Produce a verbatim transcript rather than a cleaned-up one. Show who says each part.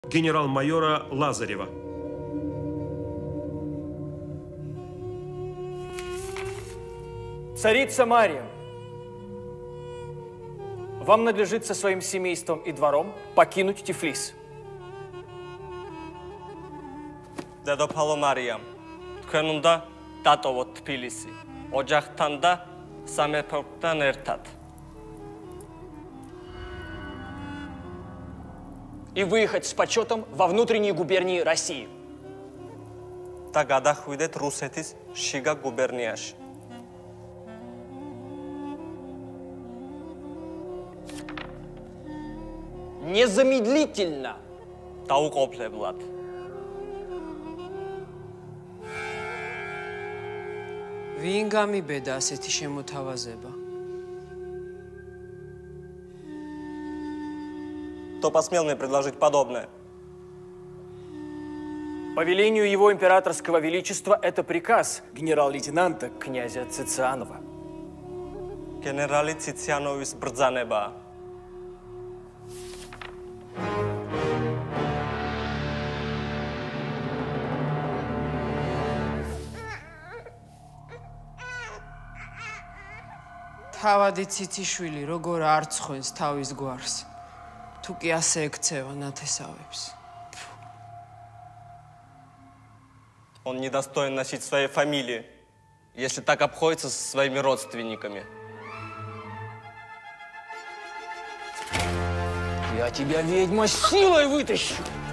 Speaker 1: генерал-майора Лазарева.
Speaker 2: Царица Мария, вам надлежит со своим семейством и двором покинуть Тифлис.
Speaker 3: Дедофало Мариям, თქვენ უნდა დატოვოთ თბილისი, ოჯახთან და სამეფოთან ერთად.
Speaker 2: И выехать с почетом во внутренние губернии России.
Speaker 3: და გადახვიდეთ რუსეთის შიგა გუბერნიაში.
Speaker 2: Незамедлительно.
Speaker 3: დაუყოფლებლად.
Speaker 4: ვინ გამიბედა ასეთი შემოთავაზება?
Speaker 3: Кто посмел мне предложить подобное?
Speaker 2: По велению его императорского величества это приказ генерал-лейтенанта князя Цицианова.
Speaker 3: Генерали Цициановის ბრძანებაა.
Speaker 4: თავადი ციციშვილი როგორ არ ცხენს თავის გვარს. თუ კი ასე ექცევა ნათესავებს.
Speaker 3: Он недостоин носить своей фамилии, если так обходится со своими родственниками.
Speaker 2: Я тебя, ведьма, силой вытащу!